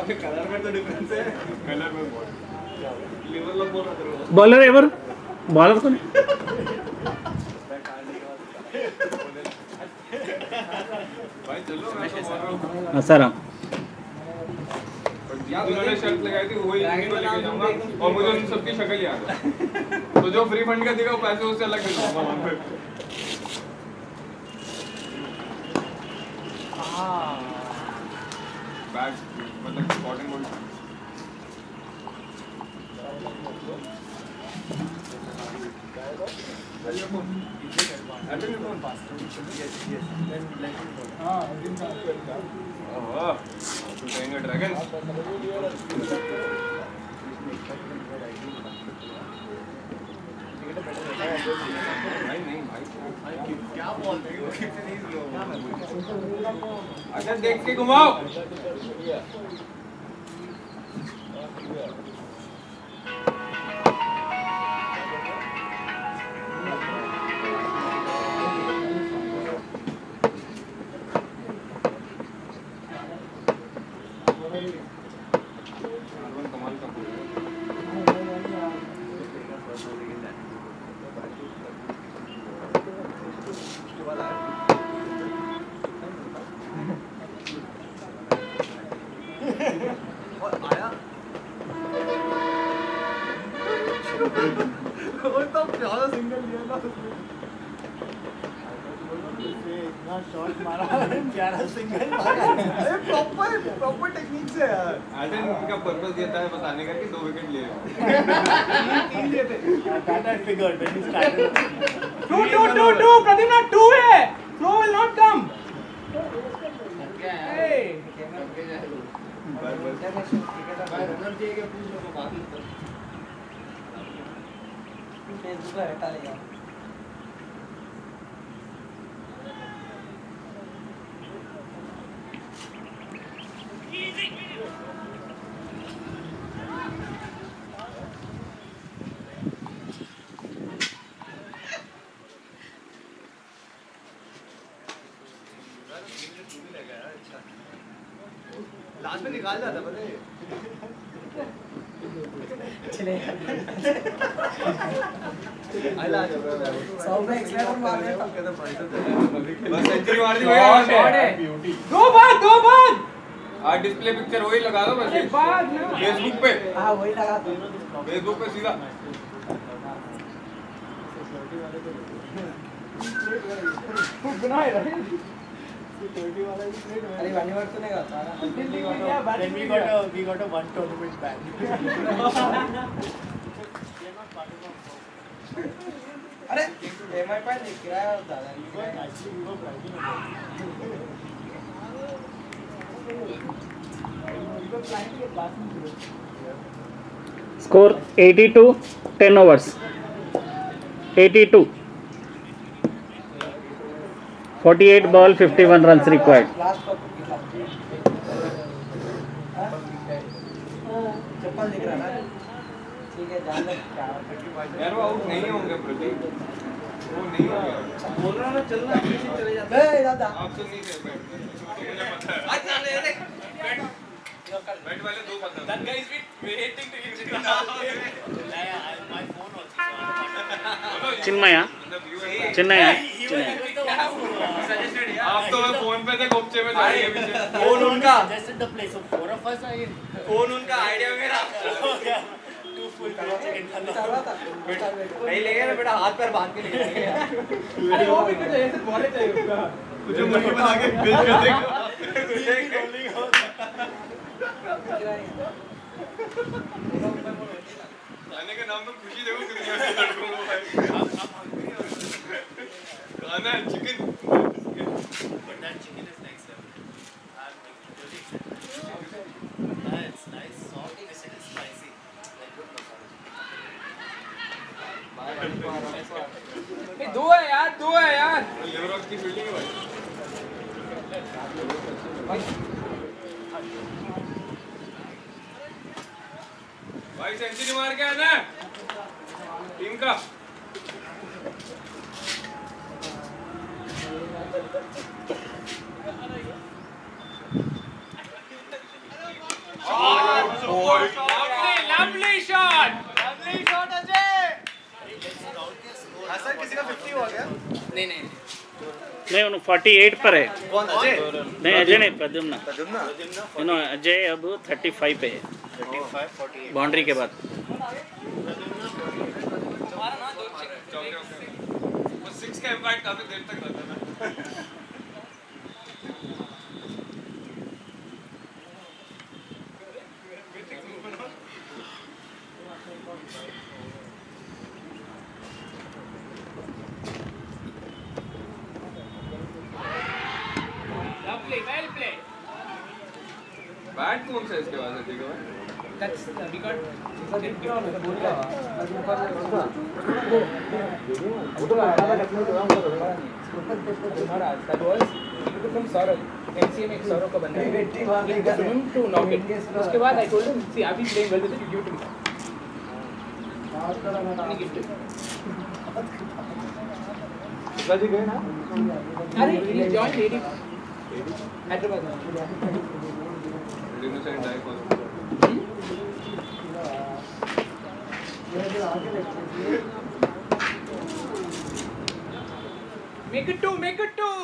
Colour में तो difference है, कलर में लिवर लोग बोल रहे थे बॉलर एवर बॉलर को नहीं भाई चलो मैं तो बोल रहा हूँ हाँ सर उन्होंने शर्त लगाई थी वही इन्हीं को लेके जाऊंगा और मुझे उन सबकी शक्ल याद है तो जो फ्री फंड का देगा वो पैसे उससे अलग मिलूंगा वहाँ पे बैग मतलब कॉटन बोल ड्रैगन क्या बोल रही हो अच्छा देख के घुमाओ शॉट मारा 11 सिंगल मारा अरे प्रॉपर टेक्निक से यार ऐसे इनका पर्पस ये था बताने का कि 2 विकेट ले तीन लिए थे that I figured when he started 2 Pradyumna 2 है flow will not come a भाई रनर जी के पूछ लो बात फेसबुक पे हटा लेगा लास्ट में निकाल जाता पता है चले आइला सौ में एक्सलेटर मार रहा था बस सेंचुरी मार दी भैया दो भाग आज डिस्प्ले पिक्चर वही लगा दो बस बाद ना फेसबुक पे हां वही लगा दो फेसबुक पे सीधा गुनाह है रे सिक्योरिटी वाला भी ग्रेट है अरे वन वर्क तो नहीं करता ना then we got a one tournament ban अरे एमआई पर किराया ज्यादा नहीं actually we were pricing we were planning it last minute score 82 10 overs 82 48 ball 51 runs required last पर चप्पल दिख रहा ना ठीक है जान यार वो आउट नहीं होंगे प्रदीप वो नहीं होंगे बोल रहा ना चलना पीछे चले जाते ए दादा आप तो नहीं थे मुझे पता है आज चल रहे बैट वाले 2 पता that guy is waiting to hit my phone also Chinmaya Chinmaya आप तो मैं फोन पे थे गोपचे में जाएंगे पीछे फोन उनका suggested the place so 4 of us are in phone उनका आइडिया मेरा two full चल रहा था नहीं ले गया ना बेटा हाथ पैर बांध के ले गया अरे वो भी मुझे ऐसे बॉले चाहिए उसका तुझे मुर्गी बना के बेच कर देगा खाने के नाम पे खुशी देखो कितनी है लड़कों को भाई खाना है chicken but that chicken is next level it's nice soft this is spicy like good masala दो है यार लिवरॉक की फील्डिंग है भाई सेंचुरी मार के आना टीम का 50 हो गया। नहीं नहीं नहीं उन्होंने 48 पर है। कौन अजय? नहीं अजय नहीं, प्रद्युम्न। प्रद्युम्न इन्होंने अजय अब 35 पे है 35 48 बाउंड्री के बाद। तुम्हारा ना दो वो 6 का इम्पैक्ट काफी देर तक रहता है ना। बैट कौन सा है इसके पास है देखो भाई। That's we got that was from Saurabh. MCM एक सौरभ का बंदा है। To knock it. उसके बाद I told him, see, I've been playing well with it. You give it to me. And he gifted. पिताजी गए ना? अरे he joined AD. Hyderabad. Luminescent die for Make it two. Make it two.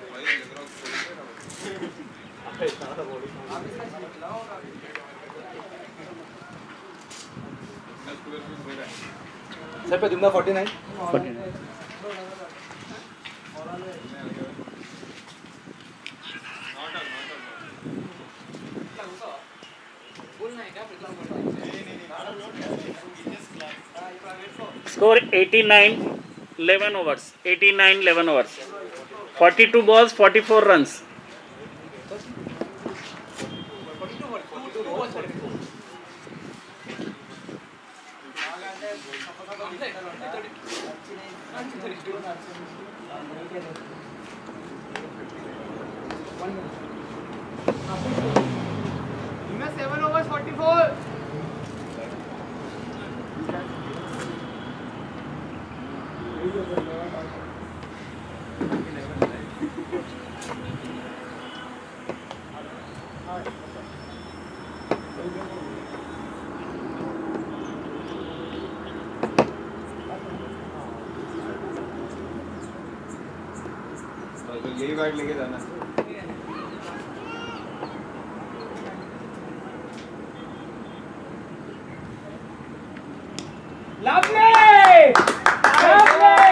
सर पे दुमना 49 score 89 11 overs 89 11 overs 42 balls 44 runs मैं 7 overs 44 तो यही बैट लेके जाना। Lovely! Lovely!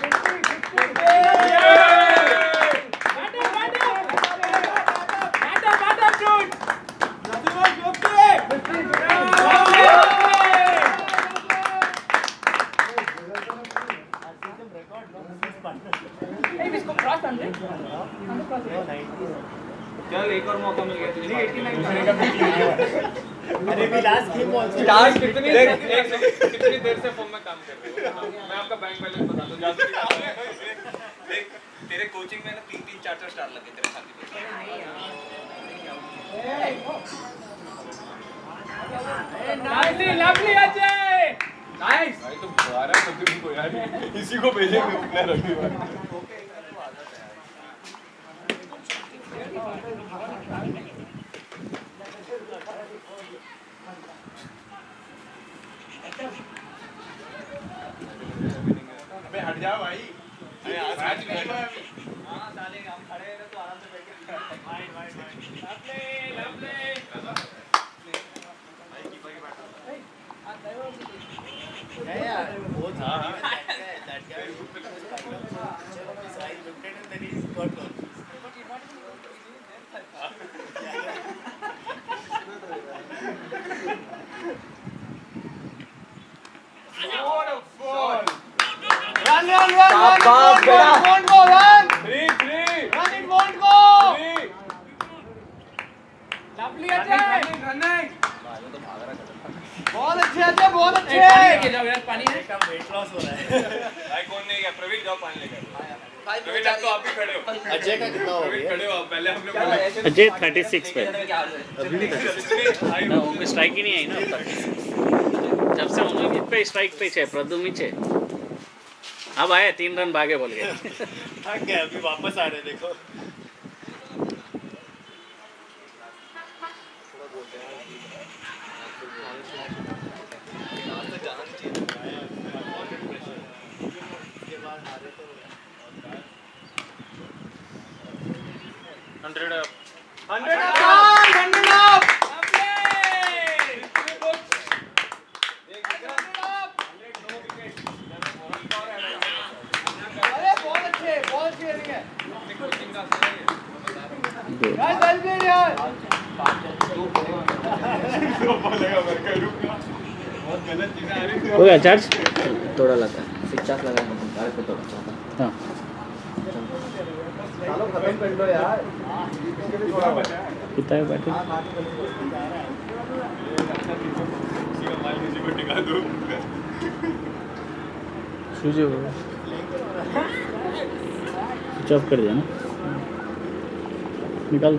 चल एक और मौका मिल गया तुझे। अरे भी लास्ट गेम स्टार्ट कितनी देर से फॉर्म में काम कर रहे हो? मैं आपका बैंक बैलेंस बता दूं। देख तेरे कोचिंग में ना 3-3 4-4 स्टार लगे तेरे साथी पे। नाइस लवली अजय नाइस भाई तो 12 प्रतिदिन को यार इसी को भेजेंगे ओपनर अगली बार। अबे हट जा भाई अरे आज मैच नहीं हुआ अभी हां साले हम खड़े हैं तो आराम से बैठ के भाई लवली है यार वो था that guy side looked and then he got goal What a fall! Run! Won't go, run! 3-3. Run, it won't go! 3. Lovely Ajay running बहुत अच्छे अजय, बहुत अच्छे! के जाओ यार पानी है कम वेट लॉस हो रहा है। भाई कौन नहीं गया? प्रवीण जाओ पानी लेकर। प्रवीण आप तो आप ही खड़े हो। अजय का कितना हो प्रवीण गया? खड़े हो आप। पहले हमने बोला अजय 36 पे अभी भी ना उनको स्ट्राइक ही नहीं आई ना 36 जब से उन्होंने पे स्ट्राइक पे छे प्रद्युम्न छे अब आए 3 रन भागे बोल गए थक गए अभी वापस आ रहे देखो अरे बहुत अच्छे रनिंग है यार चल भी यार हो गया चार्ज थोड़ा लगा 50 लगा है को थोड़ा हाँ चलो खत्म कर लो यार कितना है बैटरी स्विच ऑफ कर दिया ना निकाल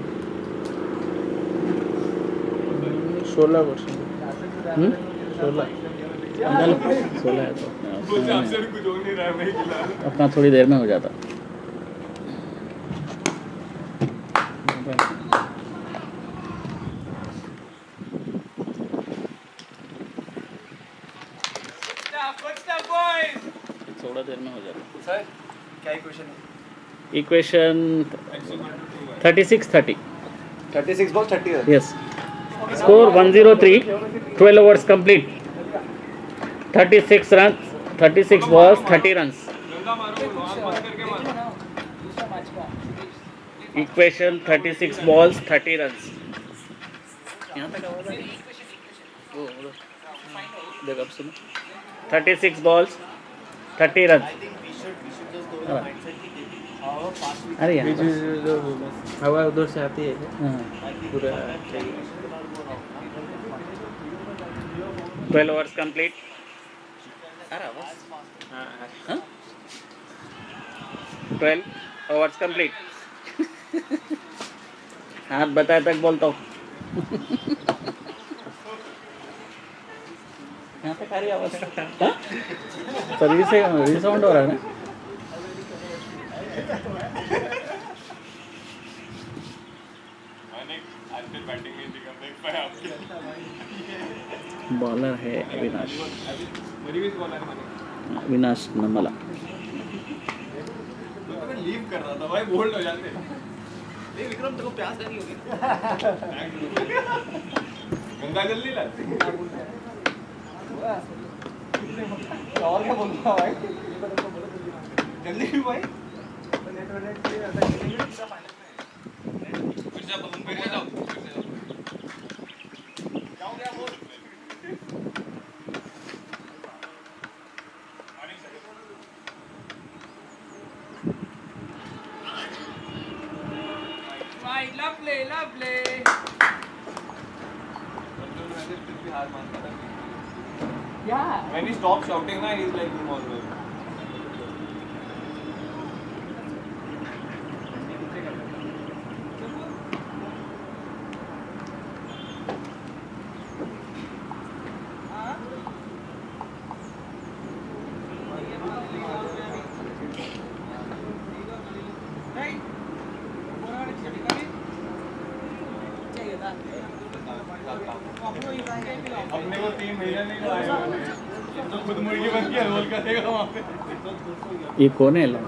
16% 16 निकाल 16 है तो मुझे आपसे भी कुछ हो नहीं रहा है मैं खिला अपना थोड़ी देर में हो जाता थोड़ा देर में हो जाता सर क्या इक्वेशन है equation 36-30 36 ball 30 run yes score 103 12 overs complete 36 runs 36 balls 30 runs गंदा मारो वहां बंद करके मारो दूसरा मैच का equation 36 balls 30 runs यहाँ तक आवाज आ रही है? वो देख अब सुनो 36 balls 30 runs अरे यहाँ पर। हवा उधर से आती है हाँ पूरा 12 overs complete हाँ 12 overs complete हाथ बताए तक बोलता हूँ यहाँ पे खारी आवाज सर्विस से रिसाउंड हो रहा है ना आज फिर बैटिंग नहीं दिखा देख पाए आपके बॉलर है अविनाश मेरी भी बॉलर है मैंने अविनाश नमला तो मैं लीव कर रहा था भाई बोल्ड हो जाते नहीं विक्रम तेरे को प्यास नहीं होगी गंगा जल नहीं लाते और क्या बोलूंगा भाई जल्दी भी भाई Yeah. When he stops shouting, na, he's like him always. अपने को 3 महीने नहीं लगाए मैंने तो खुद मुर्गी बन के रोल करेगा वहाँ पे ये कौन है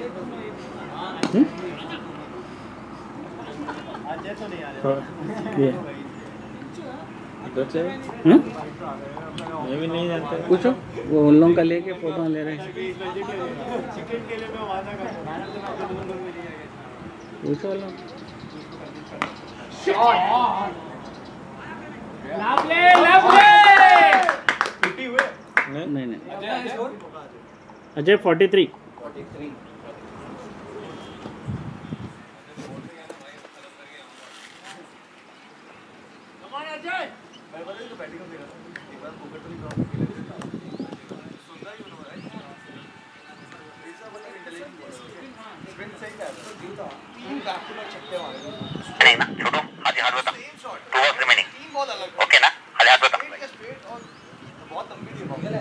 ये उधर से हम्म? मैं भी नहीं जानता पूछो वो उन लोगों का लेके फोटो ले रहे हैं चिकन के लिए मैं वादा करता हूं पूछो उन लोग नहीं अजय 43 नहीं ना छोड़ो आधी हाथ बता 2 overs remaining ओके ना आधी हाथ बता बहुत लंबी थी बॉल है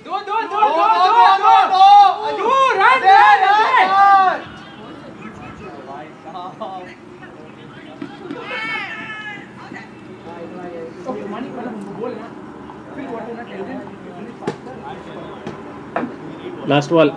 दो run last ball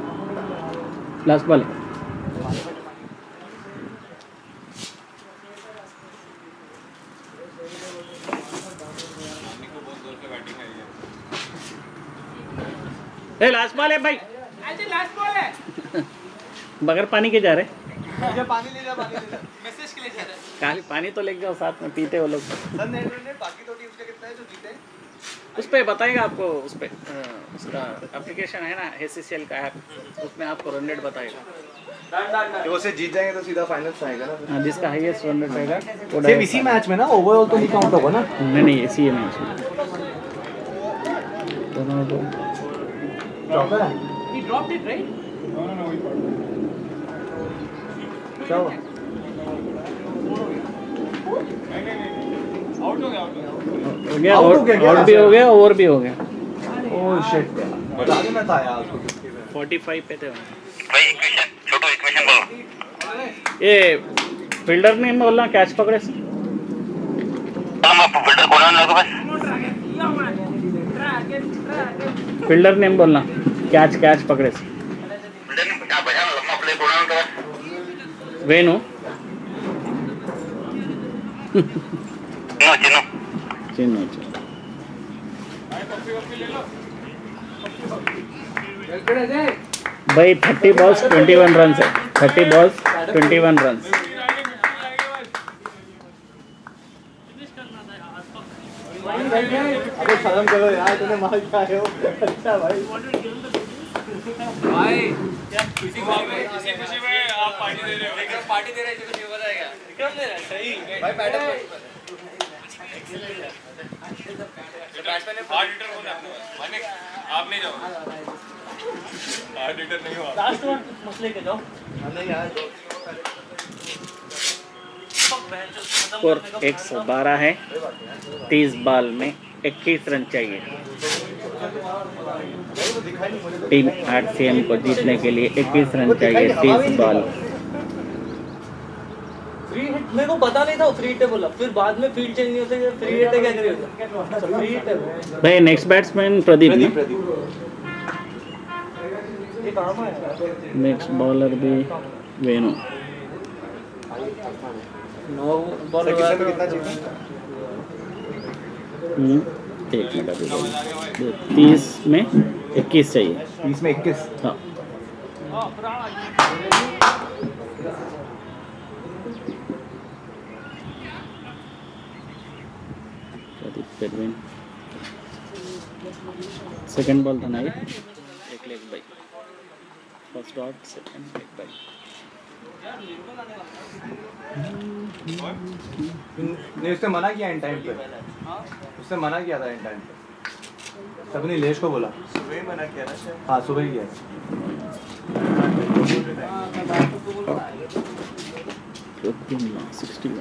last ball है भाई, लास्ट बॉल है। बगैर पानी के जा रहे। मुझे पानी ले जा मैसेज के लिए जा रहा है। खाली पानी तो लेके जाओ साथ में, पीते वो लोग। सर ने बाकी दो टीम्स का कितना है जो जीते हैं? उस पर बताएगा आपको, उस पर उसका एप्लीकेशन है ना HCCL का ऐप, उसमें आपको रन रेट बताएगा। जो उसे जीत जाएंगे तो सीधा फाइनल्स आएगा ना। हाँ, जिसका हाईएस्ट रन रेट रहेगा वो सिर्फ इसी मैच में ना, ओवरऑल तो नहीं काउंट होगा ना? नहीं इसी मैच में दोनों को चौका है? He dropped it, right? क्या हुआ? आउट हो गया हो गया, Out हो गया क्या? आउट भी हो गया, ओवर भी हो गया। ओह शिट, बता देना था यार उसको किसके पे। 45 पे थे। भाई इक्वेशन छोटू इक्वेशन बोलो। ये फील्डर ने बोलना कैच पकड़े से। हम आप फिल्टर कोना ना बस। फील्डर नेम बोलना कैच पकड़े से। फिल्टर ने क्या बजा लम्बा प्ले कोना ना बस। वेनु चिन्नो चिन्ह भाई 30 बॉल्स 21 रन है। 30 बॉल्स 21 रन। अबे शर्म करो यार, तूने मार के आए हो। अच्छा भाई इसी खुशी में आप पार्टी दे रहे हो। पार्टी दे रहा है, मुझे बताएगा। विक्रम दे रहा है, सही। भाई मैडम हार्ड हिटर कौन है आपके पास? मानिक, आप नहीं जाओ। हार्ड हिटर नहीं हो। लास्ट वन मसले के जाओ। नहीं यार, स्कोर 112 है। 30 बॉल में 21 रन चाहिए टीम RCM को जीतने के लिए। 21 रन चाहिए 30 बॉल। फ्री हिट मेरे को पता नहीं था, फ्री हिट बोला, फिर बाद में फील्ड चेंज नहीं होते, फ्री हिट क्या करेगा? फ्री हिट है भाई। नेक्स्ट बैट्समैन प्रदीप ने। ये काम है। नेक्स्ट बॉलर भी वेनु। 9 बॉल सर किससे पे कितना जीता? एक मिनट अभी 30 में 21 चाहिए। 30 में 21। हाँ प्रदीप सेकंड बॉल था ना ये। एक leg bye, first dot, second leg bye. ने उसने मना किया इन टाइम पे, उसने मना किया था इन टाइम पे। तब नीलेश को बोला सुबह ही मना किया ना। हाँ सुबह ही किया। 61।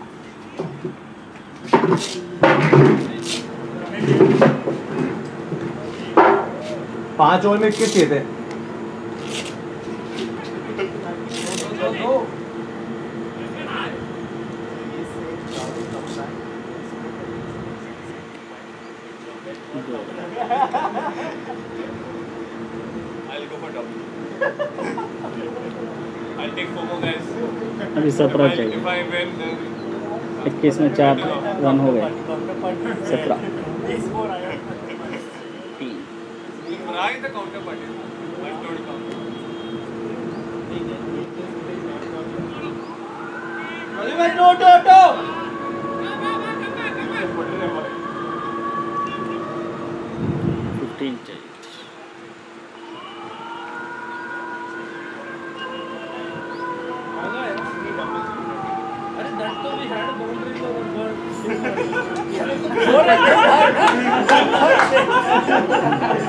पांच ओवर में 21 किए थे। I'll go for double. I'll take 4 more guys. अभी 17 चाहिए। If I win, then 21 में 4 रन हो गए। 17 Right the counter party. I told counter. चाहिए। अरे दैट तो we had boundaries over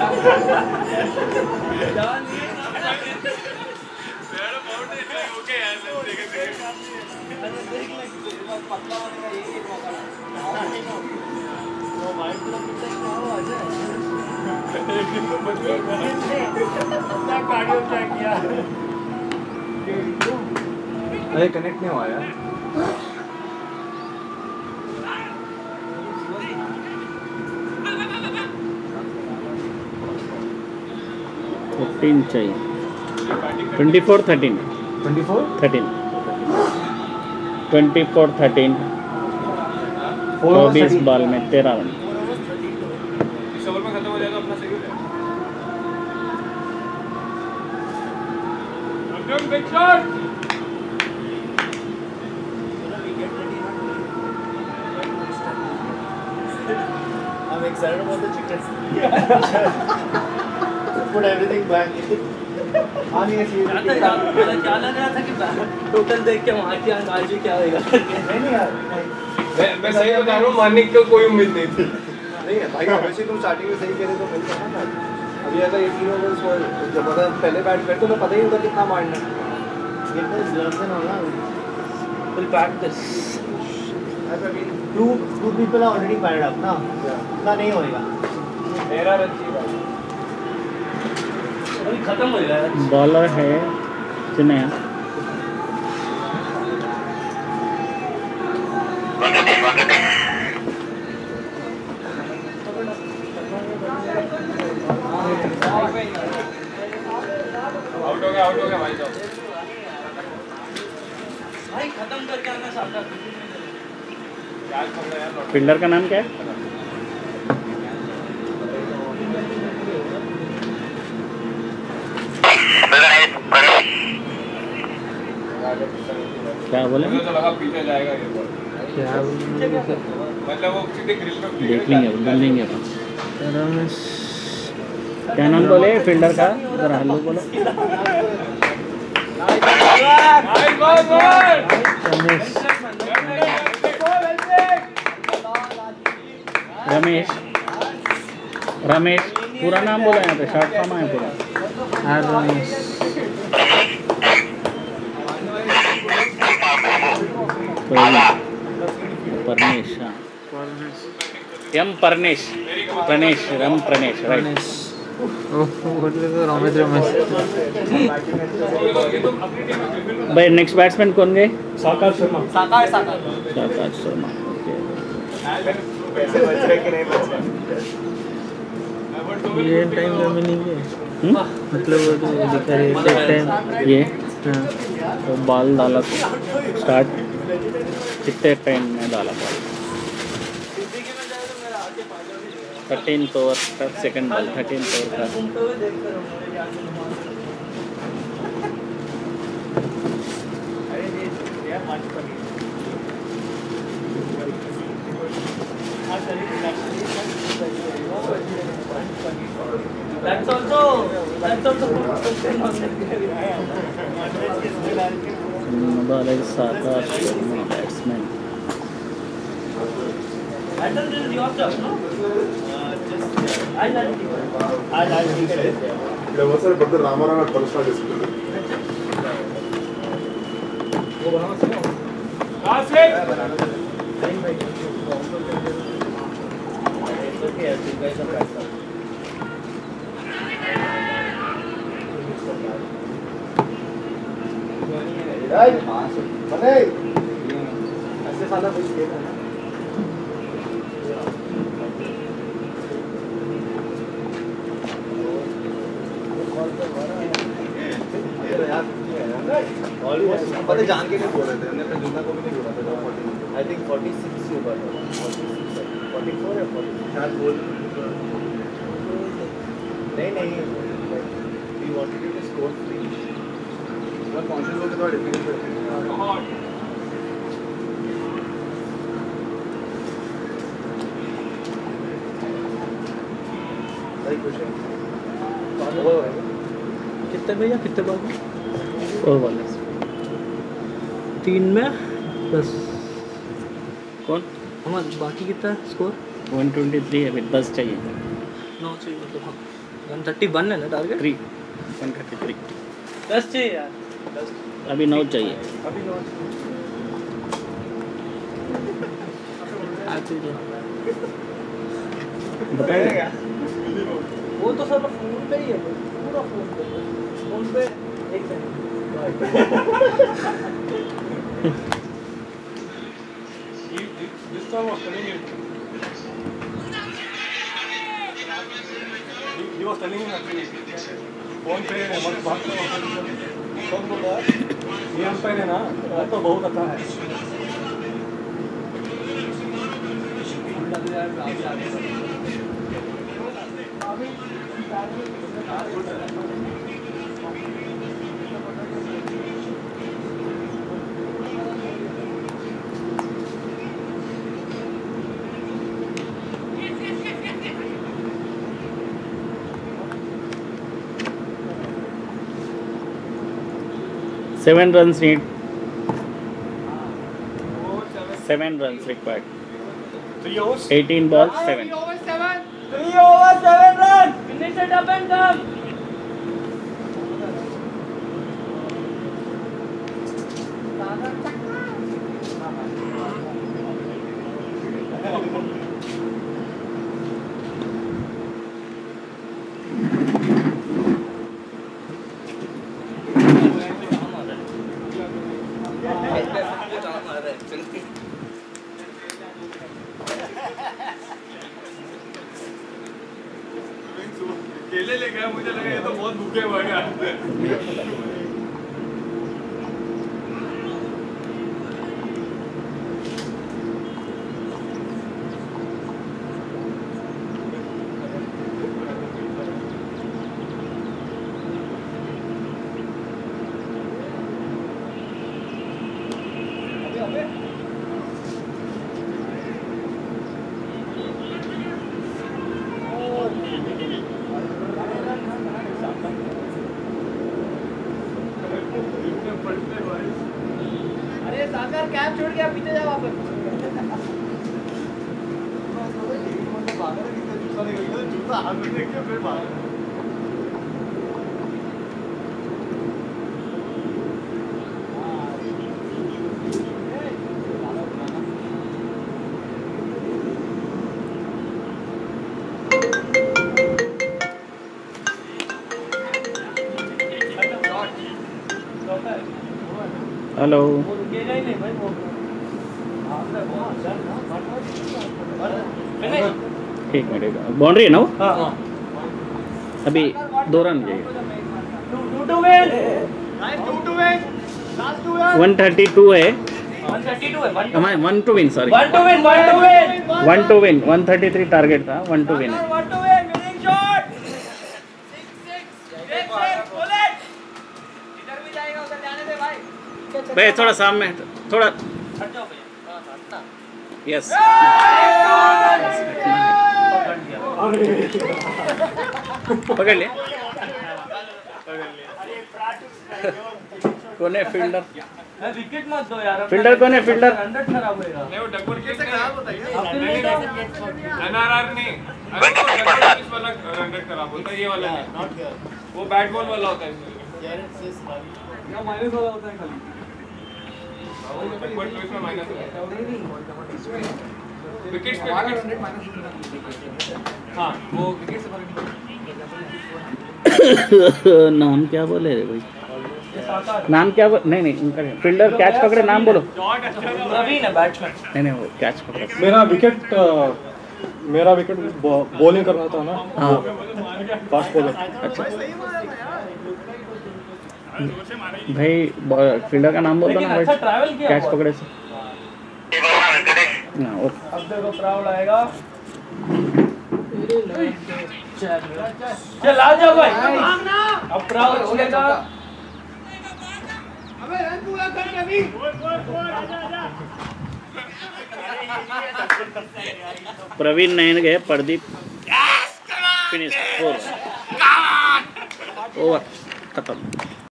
Okay, अरे कनेक्ट नहीं हुआ यार। फिफ्टीन चाहिए। 24-13 24 24-13 24 बॉल में 13 रन। इस ओवर में खत्म हो जाएगा अपना सही हो जाएगा। Big shot. I'm excited about the chicken. Put everything back. क्या लग रहा था कि टोटल देख के वहाँ की अंदाज क्या होगा। नहीं यार, मैं सही बता रहा हूँ, मारने की कोई उम्मीद नहीं थी। नहीं है भाई, वैसे तुम स्टार्टिंग में सही कह रहे तो मिल जाना था। अभी अगर 18 ओवर्स जब मतलब पहले बैट करते तो पता ही होता कितना मारना है। We'll practice. Two people are already fired up ना, इतना नहीं होएगा। 13 रन चाहिए भाई। अभी खत्म हो गया। बॉलर है चिन्हया। आउट हो गया भाई साहब। भाई खत्म करके आना साका। फील्डर का नाम क्या है? क्या बोले? मुझे तो लगा पीछे जाएगा ये बॉल। क्या मतलब वो सीधे ग्रिल पे देख लेंगे अपन। क्या नाम बोले फील्डर का? जरा हेलो बोलो। रमेश। रमेश पूरा नाम बोला यहाँ पे, शॉर्ट फॉर्म है पूरा। परनेश। हाँ, एम परनेश। प्रणेश, रम प्रणेश, राइट। रमेश भाई नेक्स्ट बैट्समैन कौन गए? साकार शर्मा। साकार शर्मा। पैसे बच रहे कि नहीं बच रहे? ये टाइम का मीनिंग है, मतलब वो तो दिखा रहे टाइम ये हाँ। तो बॉल डाला स्टार्ट कितने टाइम में डाला बॉल? 13th ओवर का सेकंड बॉल, 13th ओवर का। That's also Sakar Sharma batsman. This is your job, no? I'll take it. Sir बदल रामाराव परस्पर डिस्प्ले ऐसे साला कुछ किया था ना। पता जान के नहीं बोल रहे थे, हमने अपने जुम्मन को भी नहीं बोला था। आई थिंक 46 से ऊपर था, 44 या 40 शायद बोल नहीं वी वांटेड टू स्कोर 3 मतलब कॉन्शियस होके थोड़ा डिफिकल्ट है। भाई कुछ है कितने भैया कितने बॉल? 4 बॉल। 3 में बस। कौन? हमारा बाकी कितना स्कोर? 123 है, अभी 10 चाहिए। 9 चाहिए मतलब। 131 है ना टारगेट? 133। 10 चाहिए यार। अभी 9 चाहिए। बताइए। वो तो सब फोन पे ही है, पूरा फोन पे। एक He was telling him actually, phone पे मत बात करो। कौन बोल रहा है? ये अंपायर है ना, वो तो बहुत अच्छा है। Seven runs need. 7 runs required. 3 overs. 18 balls, 7. 3 over 7 runs. Finish it up and come. केले ले गया, मुझे लगा ये तो बहुत भूखे हुए हैं। अरे सागर कैप छोड़ गया, पीछे जा वापस। जूता हाथ में देख के फिर भाग। हेलो। वो रुकेगा ही नहीं भाई वो। एक मिनट, बाउंड्री है ना वो? हाँ हाँ। अभी 2 रन चाहिए। 2 to win. 2 to win. Last 2 runs. 132 है। 132 है. 1 to win, sorry। 1 to win. 1 to win. 1 to win, 133 target था, 1 to win है। 1 to win. Winning shot. 6-6. Pull it. इधर भी जाएगा, उधर जाने दे भाई। भाई थोड़ा सामने, थोड़ा हट जाओ भैया। हां हटना। यस। पकड़ लिया। कौन है फील्डर? विकेट मत दो यार। फील्डर कौन है? फील्डर 100 खराब होएगा। नहीं वो डकवर्थ केस खराब होता है। नहीं एनआरआर नहीं, अरे वो डकवर्थ केस वाला रन रेट खराब होता है, ये वाला नहीं। वो बैट बॉल वाला होता है इसमें। या माइनस वाला होता है खाली। डकवर्थ केस में माइनस होता है। विकेट्स पे हाँ वो विकेट से नाम क्या बोले रे भाई? नाम क्या नहीं नहीं उनका फील्डर कैच पकड़े, नाम बोलो। प्रवीण है बैट्समैन। नहीं वो कैच पकड़ा। मेरा विकेट बॉलिंग करना था ना। हाँ फास्ट बॉलर। अच्छा भाई फील्डर का नाम बोल दो ना भाई, कैच पकड़े से। हाँ ओके। अब देखो प्राउड आएगा। चल आ जाओ भाई। अब प्राउड बोलेगा। अबे रन पूरा कर रवि। प्रवीण 9 गए, प्रदीप फिनिश 4 ओवर खत्म।